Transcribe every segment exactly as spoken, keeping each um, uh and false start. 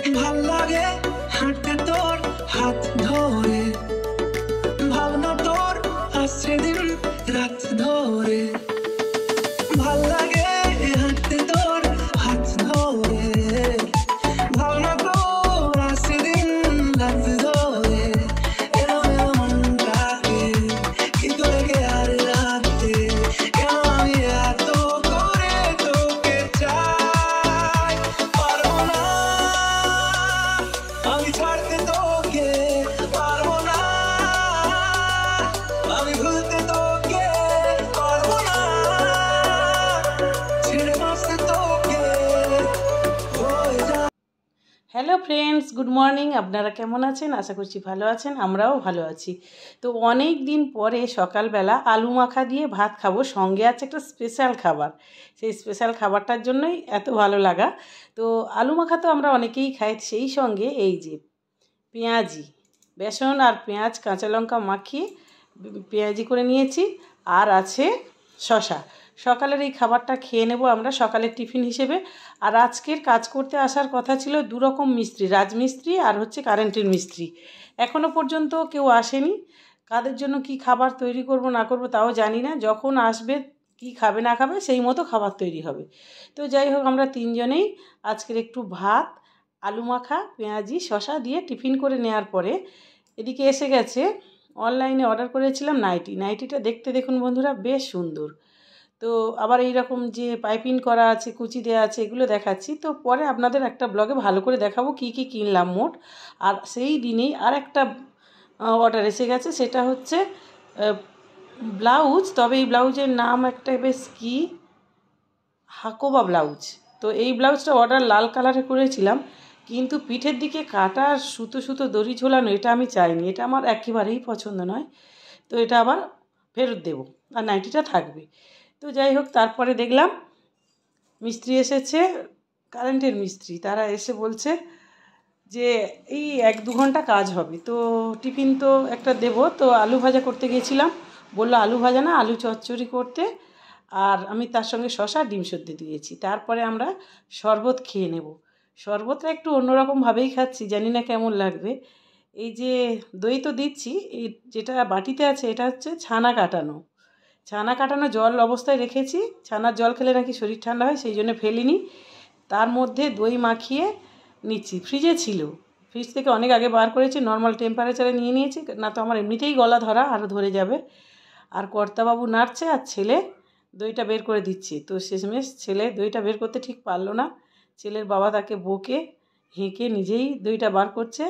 ভাল লাগে হাঁটতে তোর হাত ধরে, ভাবনা তোর আসছে দিন রাত ধরে। ভাল লাগে হাঁটতে তোর হাত ধরে, ভাবনা তোর আসছে দিন রাত ধরে। এলো এলো মনটাকে কি করে গে আর রাতে, কেন আমি এত করে তোকে চাই। পারবো না আমি ছাড়তে তোকে, পারবো না আমি ভুলতে তোকে, পারবো না ছেড়ে বাঁচতে তোকে হয়ে যা। Hello friends, good morning. আপনারা কেমন আছেন? আশা করছি ভালো আছেন, আমরাও ভালো আছি। তো অনেক দিন পরে সকালবেলা আলু মাখা দিয়ে ভাত খাবো, সঙ্গে আছে একটা স্পেশাল খাবার। সেই স্পেশাল খাবারটার জন্যই এত ভালো লাগা। তো আলু মাখা তো আমরা অনেকেই খাই, সেই সঙ্গে এই যে পেঁয়াজি, বেসন আর পেঁয়াজ কাঁচা লঙ্কা মাখিয়ে পেঁয়াজি করে নিয়েছি, আর আছে শশা। সকালের এই খাবারটা খেয়ে নেব আমরা সকালের টিফিন হিসেবে। আর আজকের কাজ করতে আসার কথা ছিল দু রকম মিস্ত্রি, রাজমিস্ত্রি আর হচ্ছে কারেন্টের মিস্ত্রি। এখনও পর্যন্ত কেউ আসেনি। কাদের জন্য কি খাবার তৈরি করব না করব তাও জানি না। যখন আসবে কি খাবে না খাবে সেই মতো খাবার তৈরি হবে। তো যাই হোক, আমরা তিনজনেই আজকের একটু ভাত, আলু মাখা, পেঁয়াজি, শশা দিয়ে টিফিন করে নেওয়ার পরে এদিকে এসে গেছে অনলাইনে অর্ডার করেছিলাম নাইটি। নাইটিটা দেখতে দেখুন বন্ধুরা, বেশ সুন্দর। তো আবার এই রকম যে পাইপিং করা আছে, কুচি দেওয়া আছে, এগুলো দেখাচ্ছি। তো পরে আপনাদের একটা ব্লগে ভালো করে দেখাবো কি কি কিনলাম মোট। আর সেই দিনেই আর একটা অর্ডার এসে গেছে, সেটা হচ্ছে ব্লাউজ। তবে এই ব্লাউজের নাম একটা বেশ কি হাকোবা ব্লাউজ। তো এই ব্লাউজটা অর্ডার লাল কালারে করেছিলাম, কিন্তু পিঠের দিকে কাটা আর সুতো সুতো দড়ি ঝোলানো এটা আমি চাইনি, এটা আমার একেবারেই পছন্দ নয়। তো এটা আবার ফেরত দেবো, আর নাইটিটা থাকবে। তো যাই হোক, তারপরে দেখলাম মিস্ত্রি এসেছে, কারেন্টের মিস্ত্রি। তারা এসে বলছে যে এই এক দু ঘন্টা কাজ হবে। তো টিফিন তো একটা দেবো, তো আলু ভাজা করতে গিয়েছিলাম, বললো আলু ভাজা না, আলু চচ্চড়ি করতে। আর আমি তার সঙ্গে শশা ডিম সেদ্ধ দিয়েছি। তারপরে আমরা শরবত খেয়ে নেব। শরবতটা একটু অন্যরকমভাবেই খাচ্ছি, জানি না কেমন লাগবে। এই যে দই তো দিচ্ছি, এই যেটা বাটিতে আছে এটা হচ্ছে ছানা কাটানো। ছানা কাটানো জল অবস্থায় রেখেছি, ছানার জল খেলে নাকি শরীর ঠান্ডা হয়, সেই জন্য ফেলিনি। তার মধ্যে দই মাখিয়ে নিচ্ছি, ফ্রিজে ছিল, ফ্রিজ থেকে অনেক আগে বার করেছি, নর্মাল টেম্পারেচারে নিয়ে নিয়েছি, না তো আমার এমনিতেই গলা ধরা আরও ধরে যাবে। আর কর্তাবাবু নাড়ছে আর ছেলে দইটা বের করে দিচ্ছে। তো শেষমেশ ছেলে দইটা বের করতে ঠিক পারলো না, ছেলের বাবা তাকে বকে হেঁকে নিজেই দইটা বার করছে,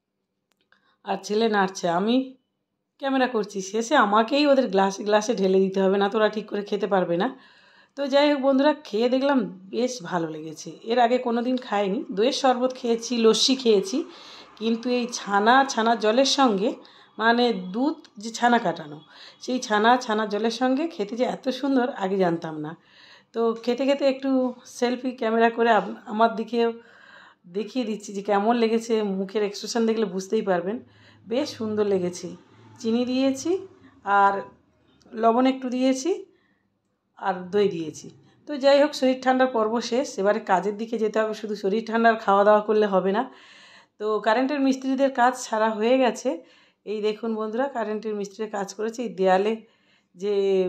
আর ছেলে নাড়ছে, আমি ক্যামেরা করছি। শেষে আমাকেই ওদের গ্লাসে গ্লাসে ঢেলে দিতে হবে, না তো ওরা ঠিক করে খেতে পারবে না। তো যাই হোক বন্ধুরা, খেয়ে দেখলাম বেশ ভালো লেগেছে। এর আগে কোনো দিন খাইনি, দইয়ের শরবত খেয়েছি, লস্যি খেয়েছি, কিন্তু এই ছানা ছানার জলের সঙ্গে, মানে দুধ যে ছানা কাটানো, সেই ছানা ছানার জলের সঙ্গে খেতে যে এত সুন্দর আগে জানতাম না। তো খেতে খেতে একটু সেলফি ক্যামেরা করে আমার দিকেও দেখিয়ে দিচ্ছি যে কেমন লেগেছে। মুখের এক্সপ্রেশন দেখলে বুঝতেই পারবেন, বেশ সুন্দর লেগেছে। চিনি দিয়েছি আর লবণ একটু দিয়েছি আর দই দিয়েছি। তো যাই হোক, শরীর ঠান্ডার পর্ব শেষ, এবারে কাজের দিকে যেতে হবে। শুধু শরীর ঠান্ডার খাওয়া দাওয়া করলে হবে না। তো কারেন্টের মিস্ত্রিদের কাজ সারা হয়ে গেছে। এই দেখুন বন্ধুরা, কারেন্টের মিস্ত্রির কাজ করেছে। এই দেয়ালে যে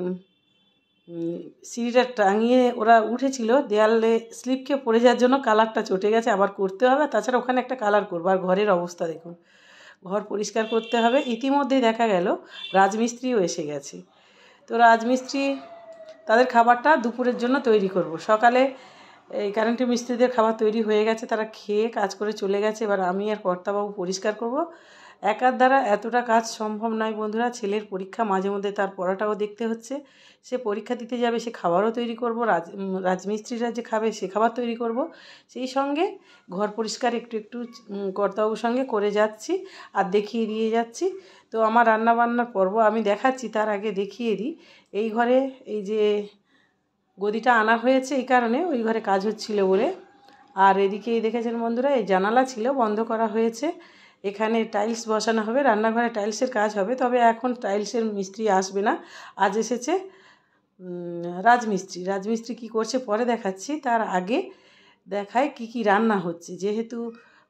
সিঁড়িটা টাঙিয়ে ওরা উঠেছিল, দেয়ালে স্লিপ খেয়ে পড়ে যাওয়ার জন্য কালারটা চটে গেছে, আবার করতে হবে। তাছাড়া ওখানে একটা কালার করবো। আর ঘরের অবস্থা দেখুন, ঘর পরিষ্কার করতে হবে। ইতিমধ্যেই দেখা গেল রাজমিস্ত্রিও এসে গেছে। তো রাজমিস্ত্রি তাদের খাবারটা দুপুরের জন্য তৈরি করব। সকালে এই কারেন্টের মিস্ত্রিদের খাবার তৈরি হয়ে গেছে, তারা খেয়ে কাজ করে চলে গেছে। এবার আমি আর কর্তাবাবু পরিষ্কার করব। একার দ্বারা এতটা কাজ সম্ভব নয় বন্ধুরা। ছেলের পরীক্ষা, মাঝে মধ্যে তার পড়াটাও দেখতে হচ্ছে। সে পরীক্ষা দিতে যাবে, সে খাবারও তৈরি করব, রাজ রাজমিস্ত্রিরা যে খাবে সে খাবার তৈরি করব, সেই সঙ্গে ঘর পরিষ্কার একটু একটু কর্তাবাবুর সঙ্গে করে যাচ্ছি আর দেখিয়ে দিয়ে যাচ্ছি। তো আমার রান্নাবান্নার পর্ব আমি দেখাচ্ছি, তার আগে দেখিয়ে দিই। এই ঘরে এই যে গদিটা আনা হয়েছে এই কারণে, ওই ঘরে কাজ হচ্ছিল বলে। আর এদিকে দেখেছেন বন্ধুরা, এই জানালা ছিল, বন্ধ করা হয়েছে। এখানে টাইলস বসানো হবে, রান্নাঘরে টাইলসের কাজ হবে। তবে এখন টাইলসের মিস্ত্রি আসবে না, আজ এসেছে রাজমিস্ত্রি। রাজমিস্ত্রি কি করছে পরে দেখাচ্ছি, তার আগে দেখায় কি কি রান্না হচ্ছে। যেহেতু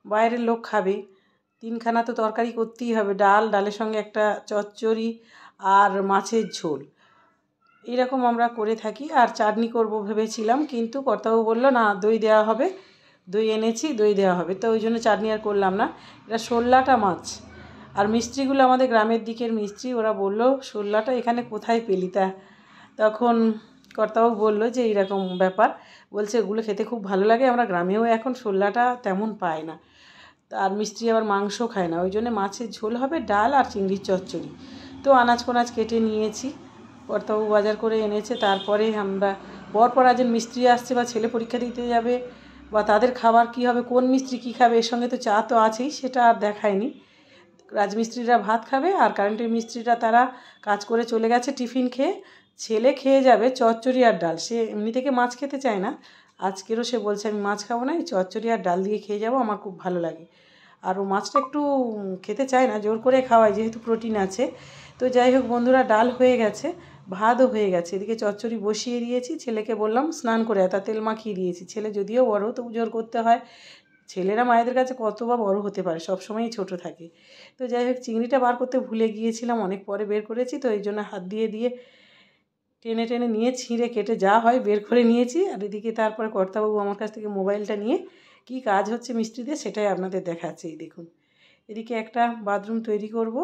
বাইরের লোক খাবে, তিনখানা তো তরকারি করতেই হবে, ডাল, ডালের সঙ্গে একটা চচ্চড়ি আর মাছের ঝোল, এরকম আমরা করে থাকি। আর চাটনি করব ভেবেছিলাম, কিন্তু কর্তাবাবু বললো না দই দেওয়া হবে, দই এনেছি দই দেওয়া হবে, তো ওই জন্য চাটনি আর করলাম না। এটা শোল্লাটা মাছ, আর মিস্ত্রিগুলো আমাদের গ্রামের দিকের মিস্ত্রি, ওরা বললো শোল্লাটা এখানে কোথায় পেলি? তা তখন কর্তাবাবু বললো যে এইরকম ব্যাপার, বলছে এগুলো খেতে খুব ভালো লাগে, আমরা গ্রামেও এখন শোল্লাটা তেমন পাই না। আর মিস্ত্রি আবার মাংস খায় না, ওই জন্য মাছের ঝোল হবে, ডাল আর চিংড়ির চচ্চড়ি। তো আনাজ কোনাজ কেটে নিয়েছি, কর্তাবাবু বাজার করে এনেছে। তারপরে আমরা পরপর আজ মিস্ত্রি আসছে বা ছেলে পরীক্ষা দিতে যাবে, বা তাদের খাবার কি হবে, কোন মিস্ত্রি কী খাবে, এর সঙ্গে তো চা তো আছেই, সেটা আর দেখায়নি। রাজমিস্ত্রিরা ভাত খাবে আর কারেন্টের মিস্ত্রিরা তারা কাজ করে চলে গেছে টিফিন খেয়ে। ছেলে খেয়ে যাবে চচ্চড়ি আর ডাল, সে এমনি থেকে মাছ খেতে চায় না, আজকেরও সে বলছে আমি মাছ খাবো না, এই চচ্চড়ি আর ডাল দিয়ে খেয়ে যাবো, আমার খুব ভালো লাগে। আর ও মাছটা একটু খেতে চায় না, জোর করে খাওয়ায় যেহেতু প্রোটিন আছে। তো যাই হোক বন্ধুরা, ডাল হয়ে গেছে, ভাতও হয়ে গেছে, এদিকে চচ্চড়ি বসিয়ে দিয়েছি। ছেলেকে বললাম স্নান করে তা তেল মাখিয়ে দিয়েছি, ছেলে যদিও বড় তবু জোর করতে হয়, ছেলেরা মায়েদের কাছে কত বা বড় হতে পারে, সব সময়ই ছোট থাকে। তো যাই হোক চিংড়িটা বার করতে ভুলে গিয়েছিলাম, অনেক পরে বের করেছি, তো এই জন্য হাত দিয়ে দিয়ে টেনে টেনে নিয়ে ছিঁড়ে কেটে যা হয় বের করে নিয়েছি। আর এদিকে তারপরে কর্তাবাবু আমার কাছ থেকে মোবাইলটা নিয়ে কি কাজ হচ্ছে মিস্ত্রিদের সেটাই আপনাদের দেখাচ্ছে। এই দেখুন, এদিকে একটা বাথরুম তৈরি করব,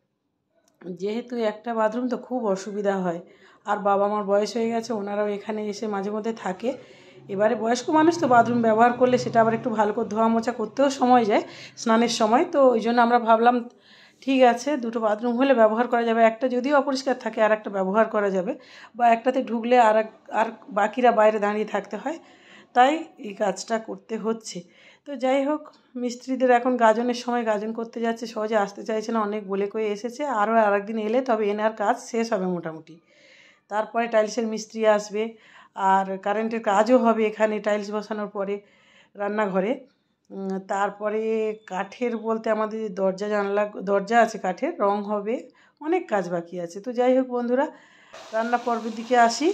যেহেতু একটা বাথরুম তো খুব অসুবিধা হয়, আর বাবা আমার বয়স হয়ে গেছে, ওনারাও এখানে এসে মাঝে মধ্যে থাকে। এবারে বয়স্ক মানুষ তো বাথরুম ব্যবহার করলে সেটা আবার একটু ভালো করে ধোয়া মোছা করতেও সময় যায় স্নানের সময়, তো ওই জন্য আমরা ভাবলাম ঠিক আছে দুটো বাথরুম হলে ব্যবহার করা যাবে, একটা যদিও অপরিষ্কার থাকে আর একটা ব্যবহার করা যাবে, বা একটাতে ঢুকলে আর আর বাকিরা বাইরে দাঁড়িয়ে থাকতে হয়, তাই এই কাজটা করতে হচ্ছে। তো যাই হোক, মিস্ত্রিদের এখন গাজনের সময় গাজন করতে যাচ্ছে, সহজে আসতে চাইছে না, অনেক বলে কয়ে এসেছে, আরও আরেকদিন এলে তবে এনার কাজ শেষ হবে মোটামুটি। তারপরে টাইলসের মিস্ত্রি আসবে, আর কারেন্টের কাজও হবে এখানে টাইলস বসানোর পরে রান্নাঘরে। তারপরে কাঠের বলতে আমাদের দরজা জানলা দরজা আছে কাঠের, রং হবে, অনেক কাজ বাকি আছে। তো যাই হোক বন্ধুরা, রান্না পর্বের দিকে আসি।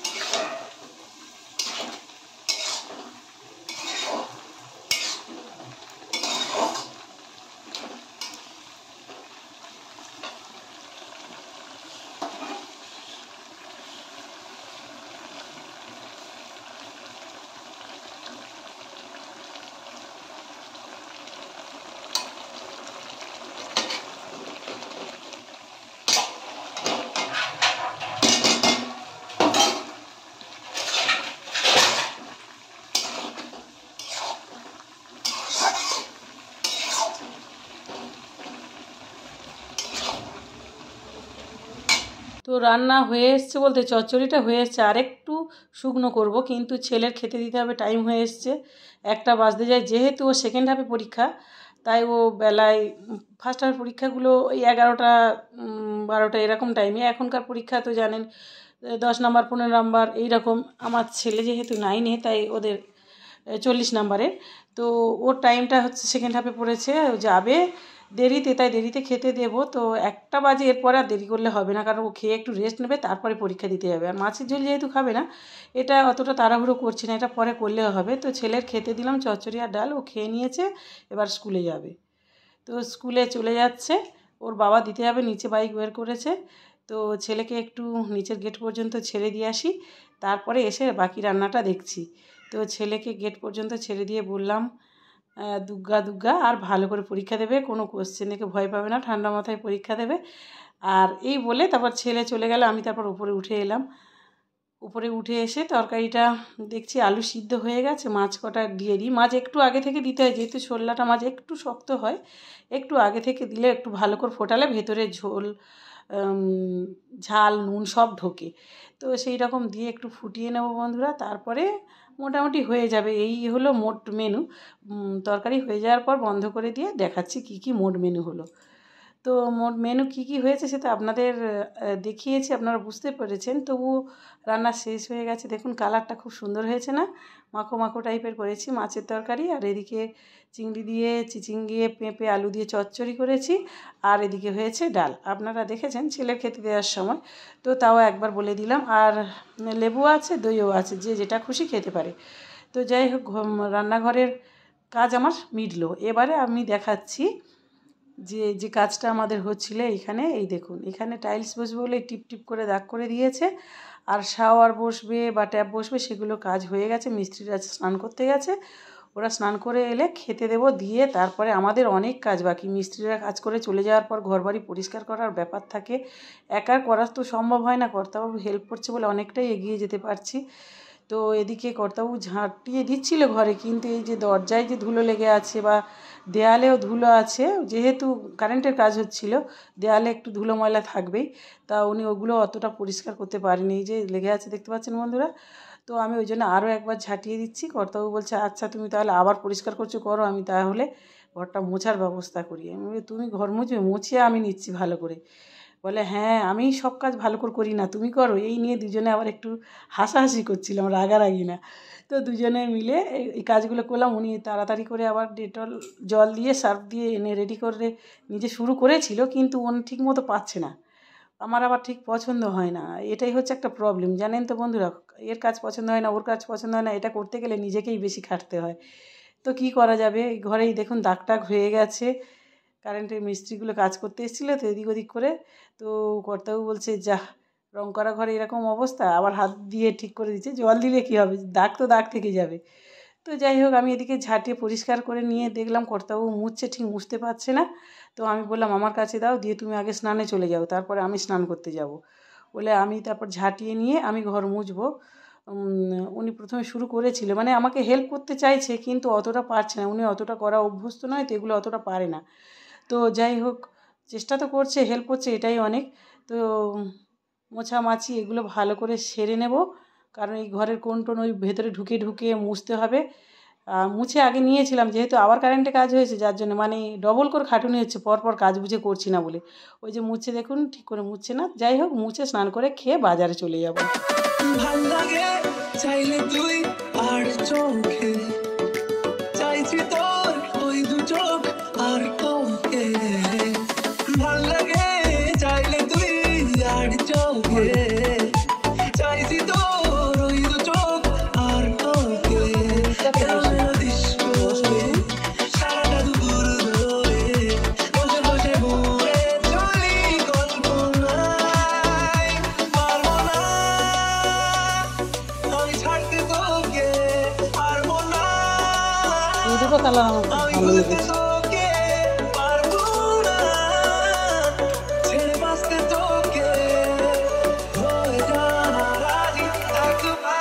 তো রান্না হয়ে এসছে বলতে চচ্চড়িটা হয়ে এসছে, আর একটু শুকনো করব, কিন্তু ছেলের খেতে দিতে হবে, টাইম হয়ে এসছে, একটা বাজতে যায়, যেহেতু ও সেকেন্ড হাফে পরীক্ষা, তাই ও বেলায় ফার্স্ট হাফের পরীক্ষাগুলো ওই এগারোটা বারোটা এরকম টাইমে, এখনকার পরীক্ষা তো জানেন দশ নাম্বার পনেরো নাম্বার এইরকম, আমার ছেলে যেহেতু নাইনে তাই ওদের চল্লিশ নাম্বারের, তো ওর টাইমটা হচ্ছে সেকেন্ড হাফে পড়েছে, যাবে দেরিতে, তাই দেরিতে খেতে দেবো। তো একটা বাজে, এরপরে আর দেরি করলে হবে না, কারণ ও খেয়ে একটু রেস্ট নেবে তারপরে পরীক্ষা দিতে যাবে। আর মাছের ঝোল যেহেতু খাবে না, এটা অতটা তাড়াহুড়ো করছি না, এটা পরে করলেও হবে। তো ছেলের খেতে দিলাম চচ্চড়ি আর ডাল, ও খেয়ে নিয়েছে, এবার স্কুলে যাবে। তো স্কুলে চলে যাচ্ছে, ওর বাবা দিতে যাবে, নিচে বাইক বের করেছে, তো ছেলেকে একটু নিচের গেট পর্যন্ত ছেড়ে দিয়ে আসি, তারপরে এসে বাকি রান্নাটা দেখছি। তো ছেলেকে গেট পর্যন্ত ছেড়ে দিয়ে বললাম দুগ্গা দুগ্গা, আর ভালো করে পরীক্ষা দেবে, কোনো কোশ্চেন দেখে ভয় পাবে না, ঠান্ডা মাথায় পরীক্ষা দেবে। আর এই বলে তারপর ছেলে চলে গেল, আমি তারপর উপরে উঠে এলাম। উপরে উঠে এসে তরকারিটা দেখছি আলু সিদ্ধ হয়ে গেছে, মাছ কটা দিয়ে দিই, মাছ একটু আগে থেকে দিতে হয়, যেহেতু শোল্লাটা মাছ একটু শক্ত হয়, একটু আগে থেকে দিলে একটু ভালো করে ফোটালে ভেতরে ঝোল ঝাল নুন সব ঢোকে। তো সেই রকম দিয়ে একটু ফুটিয়ে নেব বন্ধুরা, তারপরে মোটামুটি হয়ে যাবে। এই হলো মোট মেনু। তরকারি হয়ে যাওয়ার পর বন্ধ করে দিয়ে দেখাচ্ছি কি কি মোট মেনু হলো। তো মোট মেনু কী কী হয়েছে সেটা আপনাদের দেখিয়েছি, আপনারা বুঝতে পেরেছেন, তবু রান্না শেষ হয়ে গেছে। দেখুন কালারটা খুব সুন্দর হয়েছে না, মাখো মাখো টাইপের করেছি মাছের তরকারি, আর এদিকে চিংড়ি দিয়ে চিচিঙ্গে পেঁপে আলু দিয়ে চচ্চড়ি করেছি, আর এদিকে হয়েছে ডাল। আপনারা দেখেছেন ছেলের খেতে দেওয়ার সময়, তো তাও একবার বলে দিলাম। আর লেবু আছে, দইও আছে, যে যেটা খুশি খেতে পারে। তো যাই হোক, রান্নাঘরের কাজ আমার মিটলো। এবারে আমি দেখাচ্ছি যে যে কাজটা আমাদের হচ্ছিলো এইখানে। এই দেখুন, এখানে টাইলস বসবে বলে টিপ টিপ করে দাগ করে দিয়েছে, আর শাওয়ার বসবে বা ট্যাপ বসবে সেগুলো কাজ হয়ে গেছে। মিস্ত্রিরা স্নান করতে গেছে, ওরা স্নান করে এলে খেতে দেবো, দিয়ে তারপরে আমাদের অনেক কাজ বাকি। মিস্ত্রিরা কাজ করে চলে যাওয়ার পর ঘরবাড়ি পরিষ্কার করার ব্যাপার থাকে, একা করা তো সম্ভব হয় না। কর্তাবাবু হেল্প করছে বলে অনেকটাই এগিয়ে যেতে পারছি। তো এদিকে কর্তাবাবু ঝাঁটিয়ে দিচ্ছিল ঘরে, কিন্তু এই যে দরজায় যে ধুলো লেগে আছে বা দেয়ালেও ধুলো আছে, যেহেতু কারেন্টের কাজ হচ্ছিল দেয়ালে একটু ধুলো ময়লা থাকবেই, তা উনি ওগুলো অতটা পরিষ্কার করতে পারেনি। এই যে লেগে আছে দেখতে পাচ্ছেন বন্ধুরা, তো আমি ওই জন্য আরও একবার ঝাঁটিয়ে দিচ্ছি। কর্তাবাবু বলছে আচ্ছা তুমি তাহলে আবার পরিষ্কার করছো, করো, আমি তাহলে ঘরটা মোছার ব্যবস্থা করি। আমি বলি তুমি ঘর মুছবে, মুছিয়ে আমি নিচ্ছি ভালো করে। বলে হ্যাঁ আমি সব কাজ ভালো করে করি না, তুমি করো। এই নিয়ে দুজনে আবার একটু হাসাহাসি করছিলাম, রাগারাগি না। তো দুজনে মিলে এই কাজগুলো করলাম। উনি তাড়াতাড়ি করে আবার ডেটল জল দিয়ে সার্ফ দিয়ে এনে রেডি করে নিজে শুরু করেছিল, কিন্তু উনি ঠিক মতো পাচ্ছে না। আমার আবার ঠিক পছন্দ হয় না, এটাই হচ্ছে একটা প্রবলেম, জানেন তো বন্ধুরা। এর কাজ পছন্দ হয় না, ওর কাজ পছন্দ হয় না, এটা করতে গেলে নিজেকেই বেশি খাটতে হয়। তো কি করা যাবে, ঘরেই দেখুন দাগ টাগ হয়ে গেছে। কারেন্টের মিস্ত্রিগুলো কাজ করতে এসেছিলো তো এদিক ওদিক করে, তো কর্তাবাবু বলছে যা রং করা ঘরে এরকম অবস্থা, আবার হাত দিয়ে ঠিক করে দিচ্ছে। জল দিলে কী হবে, দাগ তো দাগ থেকে যাবে। তো যাই হোক, আমি এদিকে ঝাঁটিয়ে পরিষ্কার করে নিয়ে দেখলাম কর্তাবাবু মুছছে, ঠিক মুছতে পারছে না। তো আমি বললাম আমার কাছে দাও, দিয়ে তুমি আগে স্নানে চলে যাও, তারপরে আমি স্নান করতে যাব বলে আমি তারপর ঝাঁটিয়ে নিয়ে আমি ঘর মুছবো। উনি প্রথমে শুরু করেছিল, মানে আমাকে হেল্প করতে চাইছে কিন্তু অতটা পারছে না, উনি অতটা করা অভ্যস্ত নয়, তো এগুলো অতটা পারে না। তো যাই হোক, চেষ্টা তো করছে, হেল্প করছে, এটাই অনেক। তো মোছামাছি এগুলো ভালো করে সেরে নেব, কারণ এই ঘরের কোন টোন ওই ভেতরে ঢুকে ঢুকে মুছতে হবে। মুছে আগে নিয়েছিলাম, যেহেতু আবার কারেন্টে কাজ হয়েছে যার জন্য মানে ডবল করে খাটুনি হচ্ছে, পরপর কাজ বুঝে করছি না বলে। ওই যে মুছে দেখুন ঠিক করে মুছছে না। যাই হোক, মুছে স্নান করে খেয়ে বাজারে চলে যাব। ভাল লাগে চাইলে তুই আর চোখে, চাইছি তোর ওই দু চোখ আর তোকে। ভাল লাগে চাইলে তুই আর চোখে, চাইছি তোর ওই দু চোখ আর তোকে। সারাটা দুপুর ধরে বসে বসে ঘুরে চলি কল্পনায়। পারবো না আমি ছাড়তে তোকে, পারবো না এই দুটো কালার আমার আমি ভালো ভুলতে লেগেছে। তোকে, পারবো না ছেড়ে বাঁচতে তোকে, হয়ে যা রাজি একবার।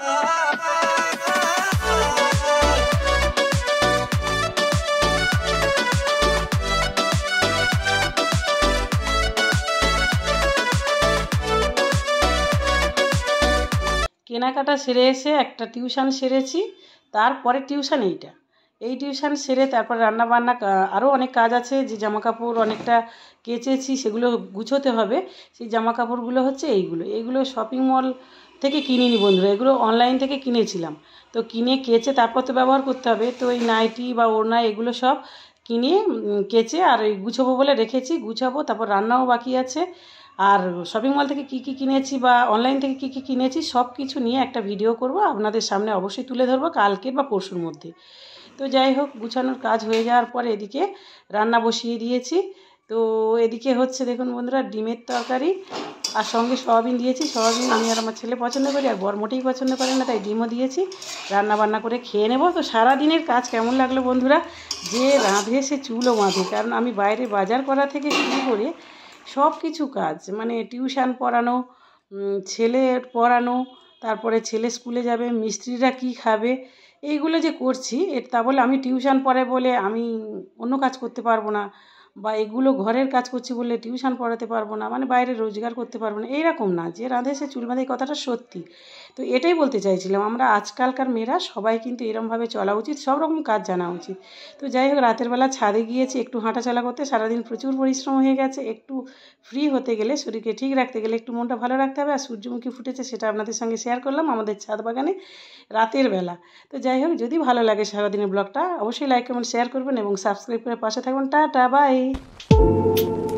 কেনাকাটা সেরে এসে একটা টিউশন সেরেছি, তারপরে টিউশন এইটা এই টিউশন সেরে তারপর রান্না বান্না আরও অনেক কাজ আছে। যে জামা কাপড় অনেকটা কেচেছি সেগুলো গুছোতে হবে, সেই জামা কাপড়গুলো হচ্ছে এইগুলো এইগুলো শপিং মল থেকে কিনিনি বন্ধুরা, এগুলো অনলাইন থেকে কিনেছিলাম। তো কিনে কেচে তারপর তো ব্যবহার করতে হবে, তো এই নাইটি বা ওড়না এগুলো সব কিনে কেচে আর এই গুছোবো বলে রেখেছি, গুছাবো। তারপর রান্নাও বাকি আছে। আর শপিং মল থেকে কী কী কিনেছি বা অনলাইন থেকে কী কী কিনেছি সব কিছু নিয়ে একটা ভিডিও করব, আপনাদের সামনে অবশ্যই তুলে ধরবো কালকের বা পরশুর মধ্যে। তো যাই হোক, গুছানোর কাজ হয়ে যাওয়ার পরে এদিকে রান্না বসিয়ে দিয়েছি। তো এদিকে হচ্ছে দেখুন বন্ধুরা ডিমের তরকারি, আর সঙ্গে সয়াবিন দিয়েছি। সয়াবিন আমি আর আমার ছেলে পছন্দ করি, আর বর মোটেই পছন্দ করে না, তাই ডিমও দিয়েছি। রান্না বান্না করে খেয়ে নেব। তো সারাদিনের কাজ কেমন লাগলো বন্ধুরা, যে রাঁধে সে চুলও বাঁধে, কারণ আমি বাইরে বাজার করা থেকে শুরু করে সব কিছু কাজ, মানে টিউশন পড়ানো, ছেলে পড়ানো, তারপরে ছেলে স্কুলে যাবে, মিস্ত্রিরা কি খাবে, এইগুলো যে করছি তা বলে আমি টিউশন পড়ে বলে আমি অন্য কাজ করতে পারবো না, বা এগুলো ঘরের কাজ করছি বলে টিউশন পড়াতে পারবো না, মানে বাইরে রোজগার করতে পারবো না, এইরকম না। যে রাঁধে সে চুল বাঁধে, এই কথাটা সত্যি। তো এটাই বলতে চাইছিলাম, আমরা আজকালকার মেয়েরা সবাই কিন্তু এরমভাবে চলা উচিত, সব রকম কাজ জানা উচিত। তো যাই হোক, রাতের বেলা ছাদে গিয়েছি একটু হাঁটাচলা করতে, সারাদিন প্রচুর পরিশ্রম হয়ে গেছে। একটু ফ্রি হতে গেলে, শরীরকে ঠিক রাখতে গেলে একটু মনটা ভালো রাখতে হবে। আর সূর্যমুখী ফুটেছে সেটা আপনাদের সঙ্গে শেয়ার করলাম আমাদের ছাদ বাগানে রাতের বেলা। তো যাই হোক, যদি ভালো লাগে সারাদিনের ব্লগটা অবশ্যই লাইক কমেন্ট শেয়ার করবেন এবং সাবস্ক্রাইব করে পাশে থাকবেন। Tata, by.